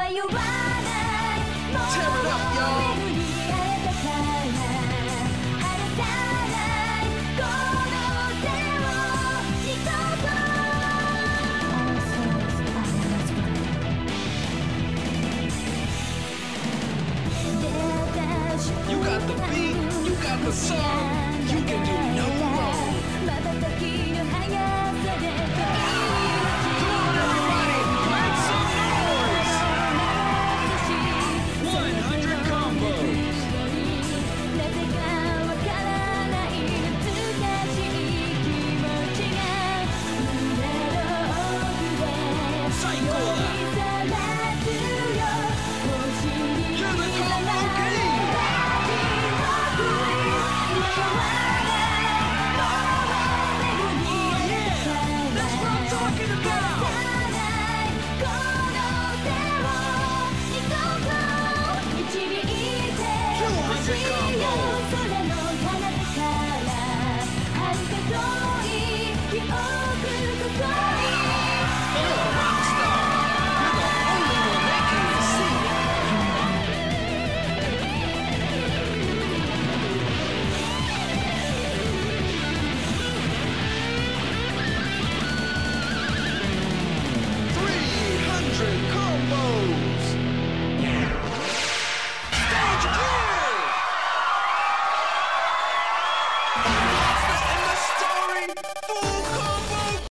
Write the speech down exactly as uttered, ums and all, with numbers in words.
迷わないもう Tear it up, y'all. 巡り会えたから離さないこの手を行こうと All souls are as one 出た You got the beat, you got the song, you can do no